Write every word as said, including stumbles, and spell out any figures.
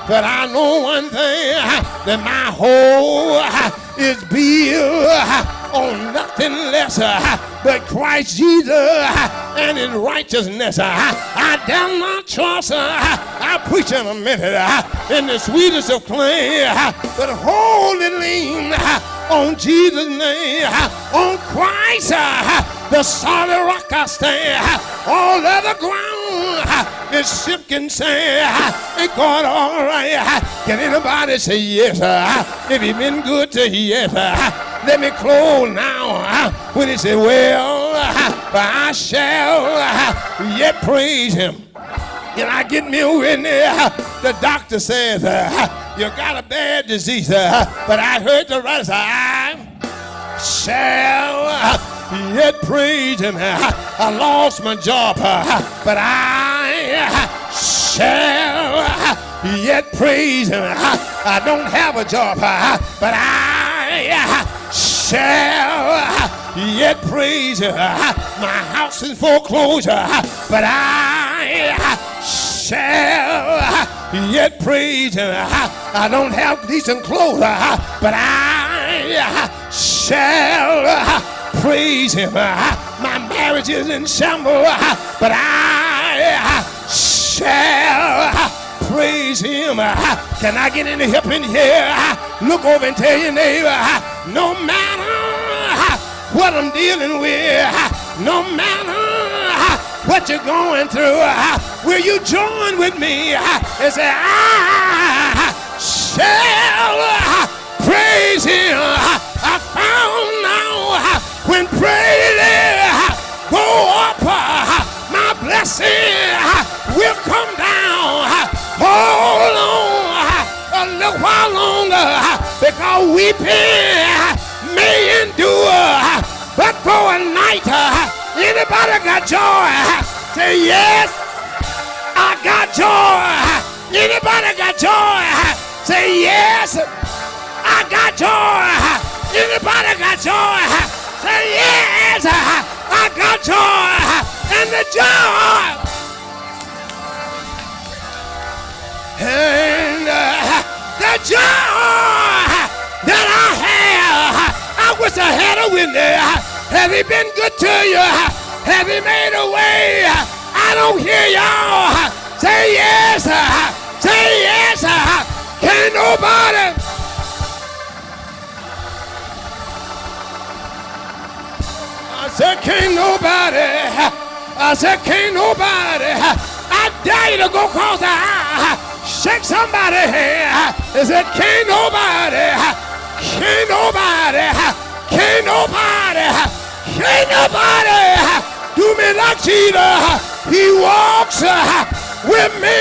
But I know one thing, that my hope is built on nothing less but Christ Jesus and his righteousness. I dare not trust, I preach in a minute, in the sweetest of clay, but wholly lean on Jesus' name, on Christ, the solid rock I stand. All other ground is sinking sand. Ain't God all right? Can anybody say yes? If he been good to you, yes. Let me close now. When he said, well, I shall yet praise him. Can I get me a witness? The doctor says, uh, you got a bad disease, uh, but I heard the right say, I shall uh, yet praise him. Uh, I lost my job, uh, but I uh, shall uh, yet praise him. Uh, I don't have a job, uh, but I uh, shall uh, yet praise him. Uh, my house is foreclosure, uh, but I uh, shall yet praise him. I don't have decent clothes, but I shall praise him. My marriage is in shambles, but I shall praise him. Can I get any help in here? Look over and tell your neighbor, no matter what I'm dealing with, no matter what you're going through, uh, will you join with me uh, and say, I shall uh, praise him. Uh, I found now uh, when praises uh, go up, uh, my blessing uh, will come down. Uh, hold on uh, a little while longer, uh, because weeping uh, may endure, uh, but for a night, uh, anybody got joy? Say yes, I got joy. Anybody got joy? Say yes, I got joy. Anybody got joy? Say yes, I got joy. And the joy, and uh, the joy that I have, I wish I had a witness. Have he been good to you? Have he made a way? I don't hear y'all. Say yes. Say yes. Can't nobody. I said can't nobody. I said can't nobody. I dare you to go across the aisle. Shake somebody's hand. I said can't nobody. Can't nobody. Can't nobody. Can't nobody do me like Jesus. He walks with me